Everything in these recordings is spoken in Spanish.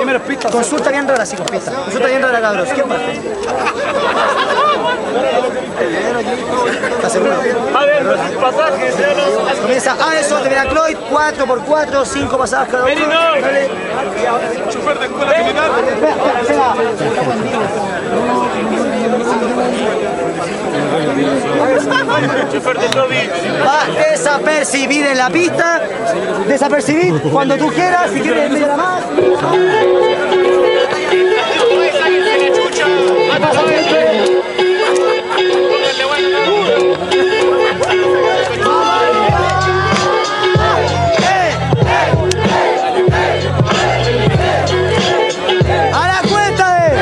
menos pistas. Consulta bien rara, sí, con pistas. Consulta bien rara, cabros. ¿Quién parte? ¿Estás seguro? A ver, los pasajes. Comienza eso, termina Cloyd, 4x4, 5 pasadas cada uno. Dale. Chofer de escuela militar. Chofer de Toby. Va a desapercibir en la pista. Desapercibir cuando tú quieras, si quieres media más. A la cuenta de...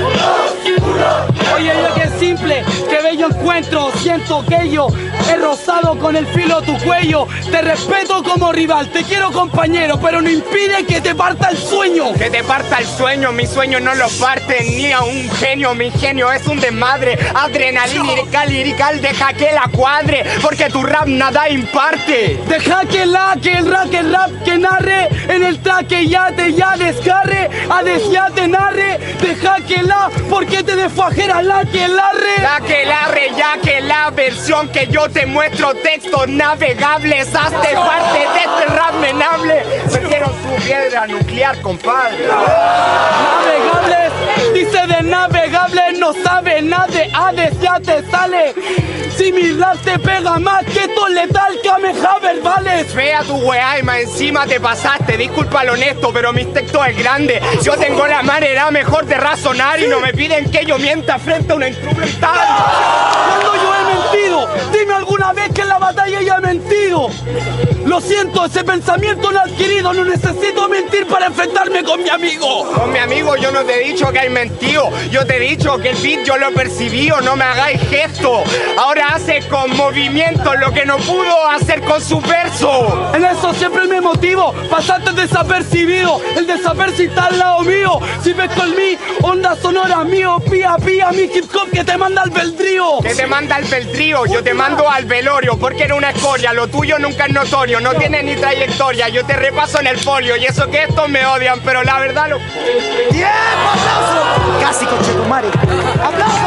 Oye, yo que simple, que bello encuentro, siento que yo he rozado con el filo tu cuello. Te respeto como rival, te quiero compañero, pero no impide que te parta el sueño. Que te parta el sueño, mi sueño no lo parte ni a un genio, mi genio es un desmadre. Adrenalina lirical, deja que la cuadre, porque tu rap nada imparte. Deja que el rap que narre, en el track que ya descarre, a ya te narre. Deja que porque te desfajera la que larre. La que larre, ya que la versión que yo te muestro, textos navegables, hazte parte de este rap menable. Metieron su piedra nuclear, compadre. Navegables, dice de navegables, no sabe nada de Hades, ya te sale. Si mi rap te pega más que todo letal, Kameha verbales. Fea tu weá y más encima te pasaste. Disculpa lo honesto, pero mis textos es grande. Yo tengo la manera mejor de razonar y no me piden que yo mienta frente a una instrumental. Cuando yo he mentido, dime alguna vez que en la batalla ya he mentido. Lo siento, ese pensamiento no adquirido, no necesito mentir para enfrentarme con mi amigo. Con mi amigo yo no te he dicho que hay mentido. Yo te he dicho que el beat yo lo he percibido, no me hagáis gesto. Ahora hace con movimiento lo que no pudo hacer con su verso. En eso siempre me motivo, pasaste desapercibido. El desapercibido está al lado mío. Si ves con mi onda sonora mío, pía, mi hip hop que te manda al beldrío. Que te manda al beldrío, yo te mando al velorio, porque era una escoria, lo tuyo nunca es notorio, no tienes ni trayectoria, yo te repaso en el folio, y eso que estos me odian, pero la verdad lo... ¡Tiempo! ¡Aplauso! Casi con Chetumare. ¡Aplauso!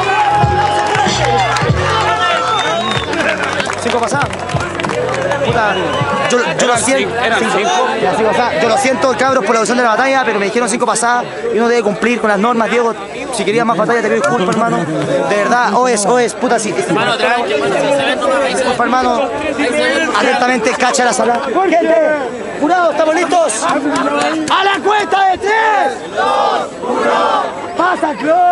Cinco pasadas. Puta, yo lo siento. Eran 5. Yo lo siento, cabros, por la evolución de la batalla, pero me dijeron 5 pasadas y uno debe cumplir con las normas. Diego, si querías más batalla, te pido disculpas, hermano. De verdad, OES, puta, si. Disculpa, hermano. Atentamente, cacha la sala. Gente, jurado, ¿estamos listos? ¡A la cuenta de 3, 2, 1! ¡Pasa, Clo!